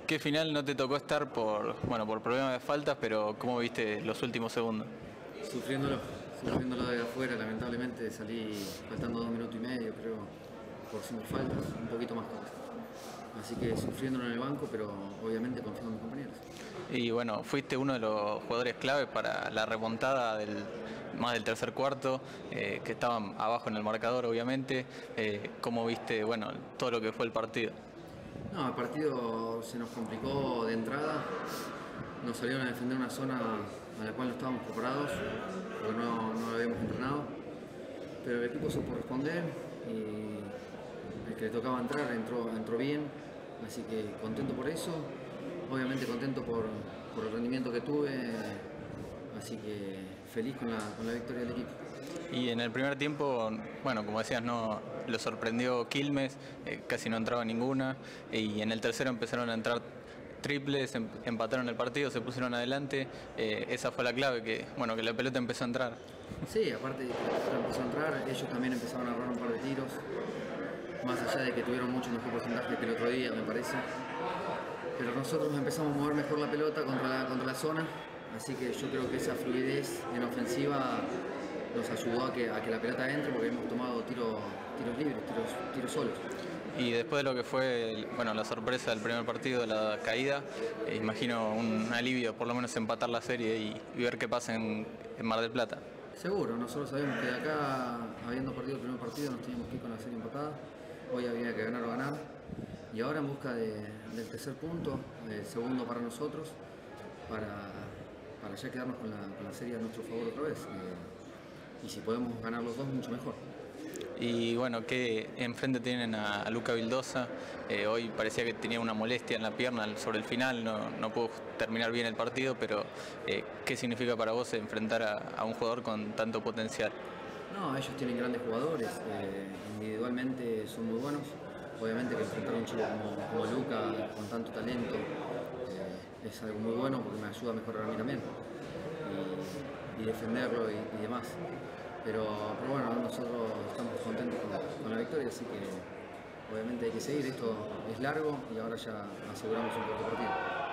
¿Qué final no te tocó estar por problemas de faltas, pero cómo viste los últimos segundos? Sufriéndolo de afuera, lamentablemente salí faltando 2 minutos y medio, creo, por 5 faltas, un poquito más cortas. Así que sufriéndolo en el banco, pero obviamente confiando en mis compañeros. Y bueno, fuiste uno de los jugadores clave para la remontada más del tercer cuarto, que estaban abajo en el marcador, obviamente. ¿Cómo viste todo lo que fue el partido? No, el partido se nos complicó de entrada. Nos salieron a defender una zona a la cual no estábamos preparados, porque no lo habíamos entrenado. Pero el equipo supo responder y el que le tocaba entrar entró bien. Así que contento por eso. Obviamente contento por el rendimiento que tuve. Así que feliz con la victoria del equipo. Y en el primer tiempo, como decías, no lo sorprendió Quilmes, casi no entraba ninguna, y en el tercero empezaron a entrar triples, empataron el partido, se pusieron adelante. Esa fue la clave, que la pelota empezó a entrar. Sí, aparte de que la pelota empezó a entrar, ellos también empezaron a errar un par de tiros, más allá de que tuvieron mucho mejor porcentaje que el otro día, me parece. Pero nosotros empezamos a mover mejor la pelota contra la zona, así que yo creo que esa fluidez en ofensiva nos ayudó a que la pelota entre, porque hemos tomado tiros libres, tiros solos. Y después de lo que fue la sorpresa del primer partido, la caída, imagino un alivio por lo menos empatar la serie y ver qué pasa en Mar del Plata. Seguro, nosotros sabemos que de acá, habiendo perdido el primer partido, nos teníamos que ir con la serie empatada. Hoy había que ganar o ganar. Y ahora en busca del tercer punto, el segundo para nosotros, para ya quedarnos con la serie a nuestro favor otra vez. Y si podemos ganar los dos, mucho mejor. Y que enfrente tienen a Luca Vildosa. Hoy parecía que tenía una molestia en la pierna sobre el final, no pudo terminar bien el partido, pero ¿qué significa para vos enfrentar a un jugador con tanto potencial? No, ellos tienen grandes jugadores, individualmente son muy buenos. Obviamente que enfrentar a un chico como Luca con tanto talento es algo muy bueno, porque me ayuda a mejorar a mí también y defenderlo y demás. Pero bueno, nosotros estamos contentos con la victoria, así que obviamente hay que seguir. Esto es largo y ahora ya aseguramos un cuarto partido.